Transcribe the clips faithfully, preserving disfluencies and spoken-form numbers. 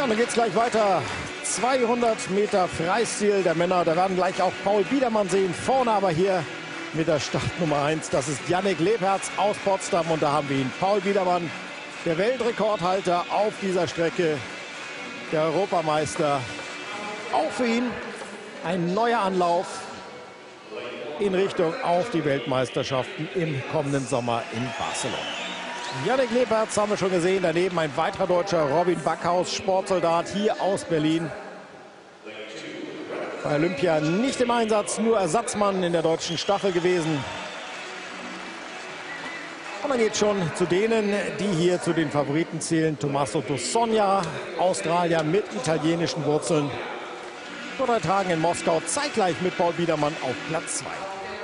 Ja, dann geht es gleich weiter. zweihundert Meter Freistil der Männer. Da werden gleich auch Paul Biedermann sehen. Vorne aber hier mit der Startnummer eins. Das ist Yannick Lebherz aus Potsdam. Und da haben wir ihn. Paul Biedermann, der Weltrekordhalter auf dieser Strecke. Der Europameister. Auch für ihn ein neuer Anlauf in Richtung auf die Weltmeisterschaften im kommenden Sommer in Barcelona. Yannick Lebherz haben wir schon gesehen. Daneben ein weiterer Deutscher, Robin Backhaus, Sportsoldat hier aus Berlin. Bei Olympia nicht im Einsatz, nur Ersatzmann in der deutschen Staffel gewesen. Und dann geht es schon zu denen, die hier zu den Favoriten zählen. Tommaso Dosogna, Australier mit italienischen Wurzeln. Vor drei Tagen in Moskau, zeitgleich mit Paul Biedermann auf Platz zwei.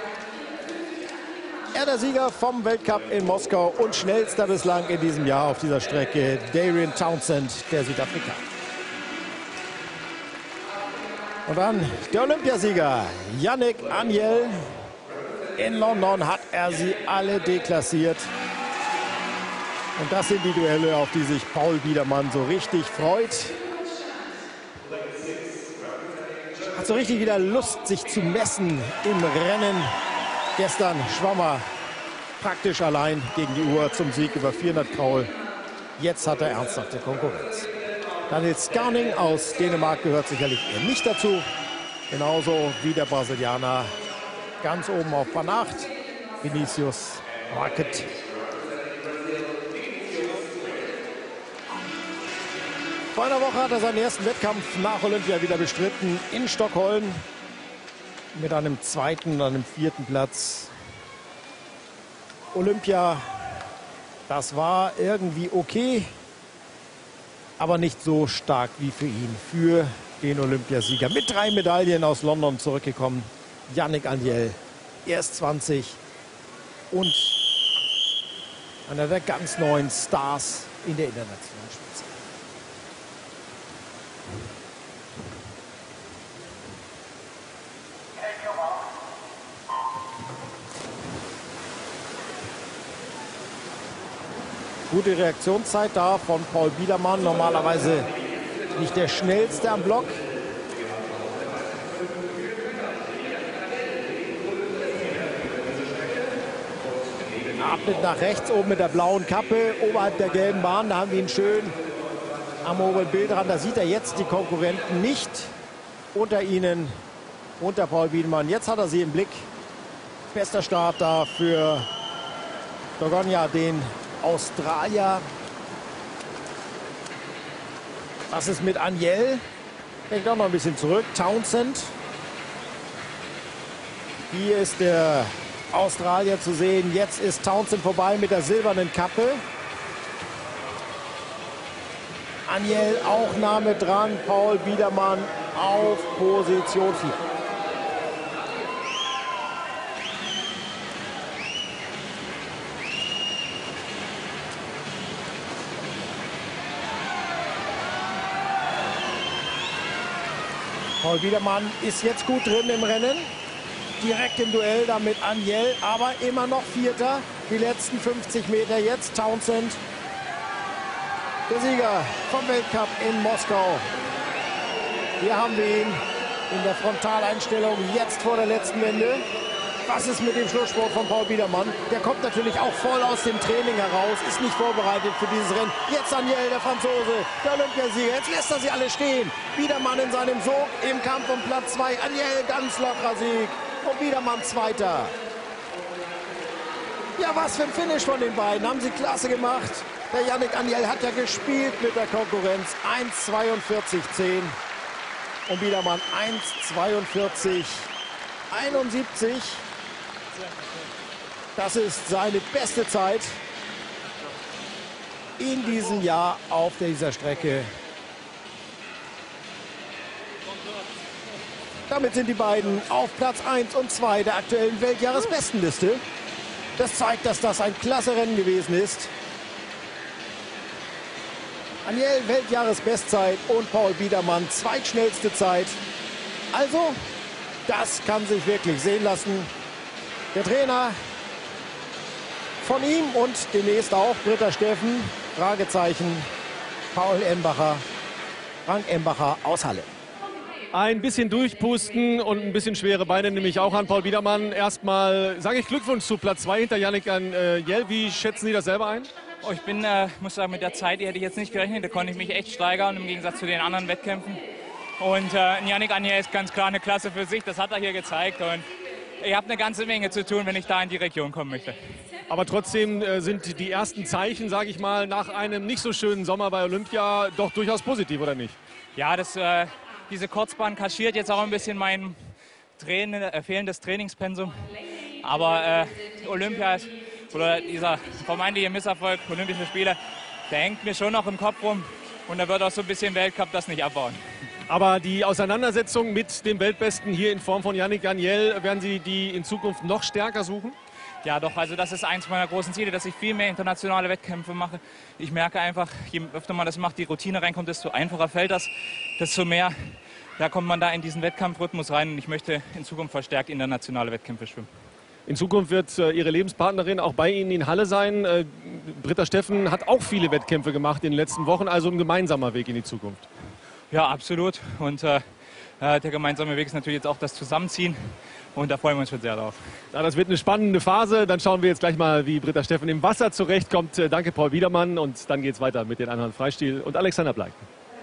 Er der Sieger vom Weltcup in Moskau und schnellster bislang in diesem Jahr auf dieser Strecke, Darian Townsend, der Südafrikaner. Und dann der Olympiasieger, Yannick Agnel. In London hat er sie alle deklassiert. Und das sind die Duelle, auf die sich Paul Biedermann so richtig freut. Hat so richtig wieder Lust, sich zu messen im Rennen. Gestern schwamm er praktisch allein gegen die Uhr zum Sieg über vierhundert Kraul. Jetzt hat er ernsthafte Konkurrenz. Daniel Skarning aus Dänemark gehört sicherlich eher nicht dazu. Genauso wie der Brasilianer ganz oben auf Bahn acht, Vinicius Marquet. Vor einer Woche hat er seinen ersten Wettkampf nach Olympia wieder bestritten in Stockholm. Mit einem zweiten und einem vierten Platz. Olympia, das war irgendwie okay, aber nicht so stark wie für ihn, für den Olympiasieger. Mit drei Medaillen aus London zurückgekommen, Yannick Agnel, erst zwanzig und einer der ganz neuen Stars in der internationalen Spitze. Gute Reaktionszeit da von Paul Biedermann. Normalerweise nicht der schnellste am Block. Abschnitt nach rechts, oben mit der blauen Kappe, oberhalb der gelben Bahn. Da haben wir ihn schön am oberen Bildrand. Da sieht er jetzt die Konkurrenten nicht. Unter ihnen, unter Paul Biedermann. Jetzt hat er sie im Blick. Bester Start da für Dosogna, den Australier. Was ist mit Agnel? Denkt auch noch ein bisschen zurück. Townsend. Hier ist der Australier zu sehen. Jetzt ist Townsend vorbei mit der silbernen Kappe. Agnel auch nah mit dran. Paul Biedermann auf Position vier. Paul Biedermann ist jetzt gut drin im Rennen. Direkt im Duell da mit Agnel, aber immer noch Vierter. Die letzten fünfzig Meter jetzt Townsend. Der Sieger vom Weltcup in Moskau. Hier haben wir ihn in der Frontaleinstellung jetzt vor der letzten Wende. Was ist mit dem Schlussspurt von Paul Biedermann? Der kommt natürlich auch voll aus dem Training heraus, ist nicht vorbereitet für dieses Rennen. Jetzt Agnel, der Franzose, der Olympiasieger. Jetzt lässt er sie alle stehen. Biedermann in seinem Sog im Kampf um Platz zwei. Agnel, ganz lockerer Sieg. Und Biedermann Zweiter. Ja, was für ein Finish von den beiden. Haben sie klasse gemacht. Der Yannick Agnel hat ja gespielt mit der Konkurrenz. eins zweiundvierzig zehn. Und Biedermann eins zweiundvierzig einundsiebzig. Das ist seine beste Zeit in diesem Jahr auf dieser Strecke. Damit sind die beiden auf Platz eins und zwei der aktuellen Weltjahresbestenliste. Das zeigt, dass das ein klasse Rennen gewesen ist. Agnel Weltjahresbestzeit und Paul Biedermann zweitschnellste Zeit. Also, das kann sich wirklich sehen lassen. Der Trainer von ihm und demnächst auch Britta Steffen, Fragezeichen, Paul Embacher. Frank Embacher aus Halle. Ein bisschen durchpusten und ein bisschen schwere Beine nehme ich auch an. Paul Biedermann, erstmal sage ich Glückwunsch zu Platz zwei hinter Yannick Agnel. Wie schätzen Sie das selber ein? Oh, ich bin, äh, muss sagen, mit der Zeit, die hätte ich jetzt nicht gerechnet. Da konnte ich mich echt steigern im Gegensatz zu den anderen Wettkämpfen. Und äh, Yannick Agnel ist ganz klar eine Klasse für sich. Das hat er hier gezeigt. Und ich habe eine ganze Menge zu tun, wenn ich da in die Region kommen möchte. Aber trotzdem äh, sind die ersten Zeichen, sage ich mal, nach einem nicht so schönen Sommer bei Olympia doch durchaus positiv, oder nicht? Ja, das, äh, diese Kurzbahn kaschiert jetzt auch ein bisschen mein Train äh, fehlendes Trainingspensum. Aber äh, Olympia ist, oder dieser vermeintliche Misserfolg, Olympische Spiele, der hängt mir schon noch im Kopf rum. Und da wird auch so ein bisschen Weltcup das nicht abbauen. Aber die Auseinandersetzung mit dem Weltbesten hier in Form von Yannick Agnel, werden Sie die in Zukunft noch stärker suchen? Ja, doch, also das ist eins meiner großen Ziele, dass ich viel mehr internationale Wettkämpfe mache. Ich merke einfach, je öfter man das macht, die Routine reinkommt, desto einfacher fällt das, desto mehr, da kommt man da in diesen Wettkampfrhythmus rein. Und ich möchte in Zukunft verstärkt internationale Wettkämpfe schwimmen. In Zukunft wird äh, Ihre Lebenspartnerin auch bei Ihnen in Halle sein. Äh, Britta Steffen hat auch viele Wettkämpfe gemacht in den letzten Wochen, also ein gemeinsamer Weg in die Zukunft. Ja, absolut. Und äh, der gemeinsame Weg ist natürlich jetzt auch das Zusammenziehen. Und da freuen wir uns schon sehr drauf. Ja, das wird eine spannende Phase. Dann schauen wir jetzt gleich mal, wie Britta Steffen im Wasser zurechtkommt. Danke, Paul Biedermann. Und dann geht es weiter mit den anderen Freistil und Alexander Bleik.